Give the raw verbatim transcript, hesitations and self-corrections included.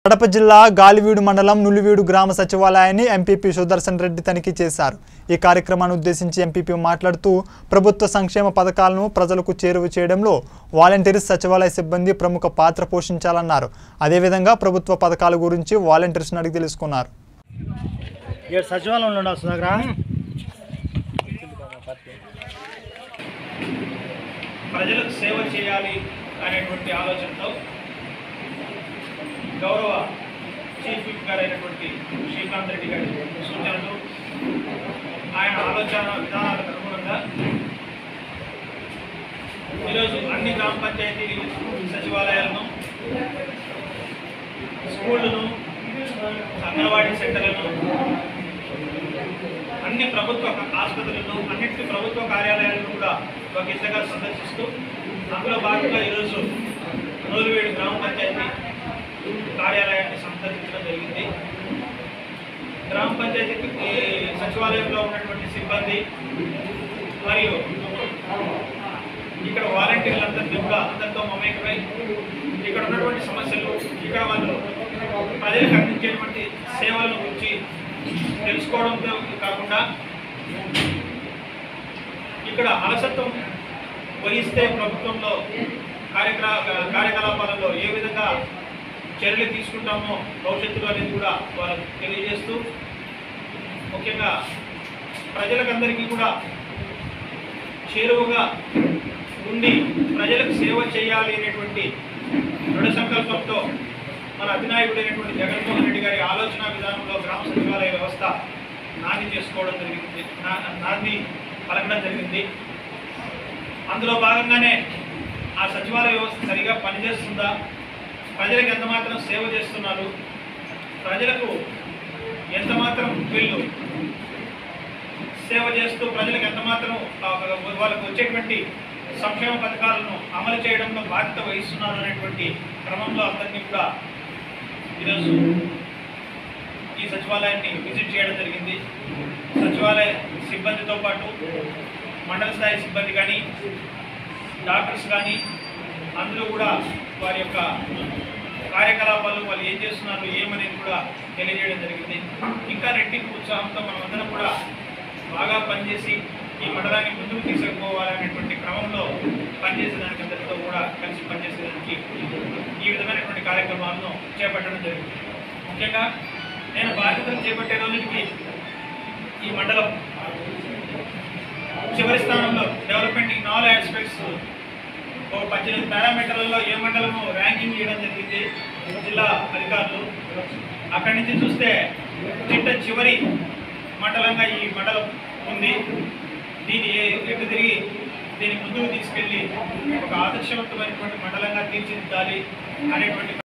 కడప జిల్లా గాలివీడు మండలం నులివీడు గ్రామ సచివాలయాన్ని ఎంపీపీ సుదర్శన్ రెడ్డి తనిఖీ చేశారు। ఈ కార్యక్రమాన్ని ఉద్దేశించి ఎంపీపీ మాట్లాడుతూ ప్రభుత్వ సంక్షేమ పథకాలను ప్రజలకు చేరువ చేయడంలో వాలంటీర్స్ సచివాలయ సిబ్బంది ప్రముఖ పాత్ర పోషించాలన్నారు। అదే విధంగా ప్రభుత్వ పథకాల గురించి వాలంటీర్స్ అడిగి తెలుసుకున్నారు। ఈ సచివాలయంలో ఉన్న సుధాకర్ ప్రజలకు సేవ చేయాలి అనేటువంటి ఆలోచనతో గౌరవ చీఫ్ విప్ గారు అయినటువంటి శ్రీకాంత్ రెడ్డి గారి సూచనలు ఆయన ఆలోచన విధానాలకు అనుగుణంగా ఈరోజు అన్ని గ్రామ పంచాయతీ సచివాలయాలను, స్కూళ్ళను, అంగన్వాడీ సెంటర్లను, అన్ని ప్రభుత్వ ఆసుపత్రులను, అన్నింటి ప్రభుత్వ కార్యాలయాలను కూడా ఒక దిశగా సందర్శిస్తూ అందులో భాగంగా ఈరోజు నూలివేడు గ్రామ పంచాయతీ కార్యాలయాన్ని సందర్శించడం జరిగింది। గ్రామ పంచాయతీ సచివాలయంలో ఉన్నటువంటి సిబ్బంది మరియు ఇక్కడ వాలంటీర్లందరినీ కూడా అందరితో మమేకమై ఇక్కడ ఉన్నటువంటి సమస్యలు, ఇక్కడ వాళ్ళు ప్రజలకు అందించేటువంటి సేవల గురించి తెలుసుకోవడంతో కాకుండా ఇక్కడ అలసత్వం వహిస్తే ప్రభుత్వంలో కార్యక్రమ కార్యకలాపాలలో ఏ విధంగా చర్యలు తీసుకుంటామో భవిష్యత్తులో అనేది కూడా వాళ్ళకు తెలియజేస్తూ ముఖ్యంగా ప్రజలకందరికీ కూడా చేరువగా ఉండి ప్రజలకు సేవ చేయాలి అనేటువంటి దృఢ సంకల్పంతో మన అధినాయకుడైనటువంటి జగన్మోహన్ రెడ్డి గారి ఆలోచన విధానంలో గ్రామ సచివాలయ వ్యవస్థ నాంది చేసుకోవడం జరిగింది నాంది పలకడం జరిగింది। అందులో భాగంగానే ఆ సచివాలయ వ్యవస్థ సరిగా పనిచేస్తుందా, ప్రజలకు ఎంత మాత్రం సేవ చేస్తున్నారు, ప్రజలకు ఎంత మాత్రం వీళ్ళు సేవ చేస్తూ ప్రజలకు ఎంత మాత్రం వాళ్ళకు వచ్చేటువంటి సంక్షేమ పథకాలను అమలు చేయడంలో బాధ్యత వహిస్తున్నారు అనేటువంటి క్రమంలో అందరినీ కూడా ఈరోజు ఈ సచివాలయాన్ని విజిట్ చేయడం జరిగింది। సచివాలయ సిబ్బందితో పాటు మండల స్థాయి సిబ్బంది కానీ, డాక్టర్స్ కానీ అందరూ కూడా వారి యొక్క కార్యకలాపాలు వాళ్ళు ఏం చేస్తున్నారు ఏమనేది కూడా తెలియజేయడం జరిగింది। ఇంకా రెట్టింపు ఉత్సాహంతో మనమందరం కూడా బాగా పనిచేసి ఈ మండలాన్ని ముందుకు తీసుకుపోవాలనేటువంటి క్రమంలో పనిచేసేదానికి అందరితో కూడా కలిసి పనిచేసేదానికి ఈ విధమైనటువంటి కార్యక్రమాలను చేపట్టడం జరిగింది। ముఖ్యంగా నేను బాధ్యతలు చేపట్టే రోజుకి ఈ మండలం చివరి స్థానంలో డెవలప్మెంట్ ఇన్ ఆల్ ఆస్పెక్ట్స్ ఒక పద్దెనిమిది పారామీటర్లలో ఏ మండలము ర్యాంకింగ్ చేయడం జరిగింది జిల్లా అధికారులు। అక్కడి నుంచి చూస్తే చిట్ట చివరి మండలంగా ఈ మండలం ఉంది। దీన్ని ఎటు తిరిగి దీన్ని ముందుకు తీసుకెళ్ళి ఒక ఆదర్శవంతమైనటువంటి మండలంగా తీర్చిదిద్దాలి అనేటువంటి